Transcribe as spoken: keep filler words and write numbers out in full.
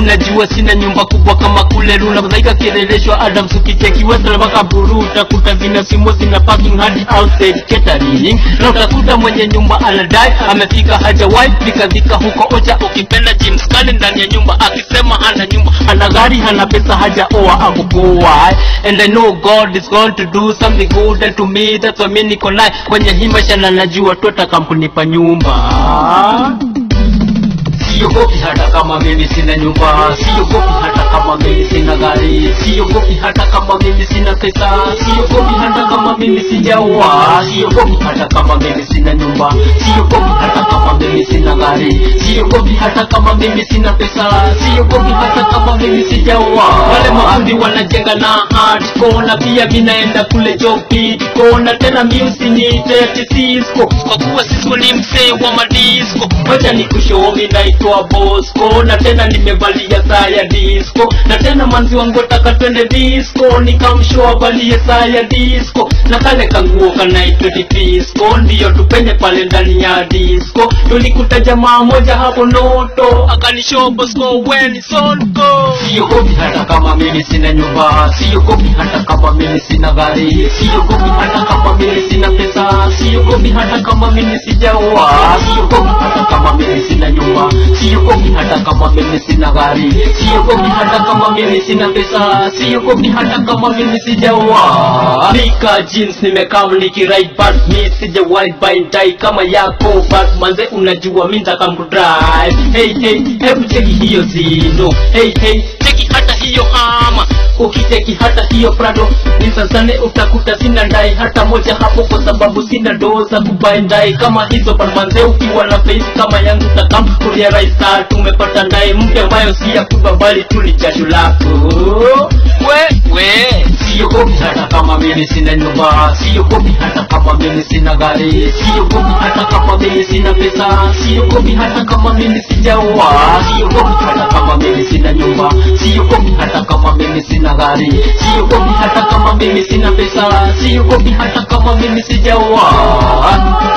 unajua sina nyumba kubwa kama kule Runa Mzaika kireleshwa Adams ukicheki Western mpaka Buru utakuta zina simo zina parking hadi outside catering. Na utakuta mwenye nyumba anadai amefika hajawahi nikazika huko Ocha. Ukipenda James Kali ndani ya nyumba akisema hana nyumba hana gari hana pesa hajaoa akupoa. And I know God is going to do something good and to me that's why mimi niko naye kwenye hii maisha na najua tota kampuni pa nyumba. Siogopi hata kama mimi sina nyumba, siogopi hata kama mimi sina gari, siogopi hata kama mimi sina pesa, siogopi hata kama mimi sijaoa, siogopi hata kama mimi sina nyumba, siogopi hata kama mimi sina gari, siogopi hata kama mimi sina pesa, siogopi hata kama mimi sijaoa. Wale mafundi wanajenga na hardcore na pia mimi naenda kule job kona tena music ni Cisco kwa kuwa Cisco ni msee wa madisco. Wacha nikushow mimi naitwa Bosco na tena nimevalia saa ya disco na tena manzi wangu taka twende disco nikamshow valie saa ya disco na kale kanguo kanaitwa disco ndio tupenye pale ndani ya disco. Tulikuta jamaa moja hapo Noto akanishow Bosco when it's all go. Siogopi hata kama mimi sina nyumba, siogopi hata kama mimi sina gari, siogopi hata kama mimi sina pesa, siogopi hata kama mimi sijaoa, siogopi hata kama mimi sina nyumba, siogopi hata kama mimi sina gari, siogopi hata kama mimi sina pesa, siogopi hata kama mimi sijaoa. Nika jeans nimekaa nikiride but mimi sijawahi buy dye kama yako but manze unajua mimi nataka mkudrive. Hey hey hebu cheki hiyo zino, hey hey cheki hata hiyo hama, ukicheki hata hiyo Prado nisasane utakuta sina ndai hata moja hapo kwa sababu sina doza kubuy ndai kama hizo but manze ukiwa na face kama yangu takam kulia raisa tumepata ndai mpya ambayo si ya kubabali tu ni jasho lako. We we siogopi hata kama mimi sina nyumba, siogopi hata kama mimi sina gari, siogopi hata kama mimi sina pesa, siogopi hata kama mimi sijaoa, siogopi hata kama mimi sina nyumba, siogopi hata kama mimi sina gari, siogopi hata kama mimi sina pesa, siogopi hata kama mimi sijaoa.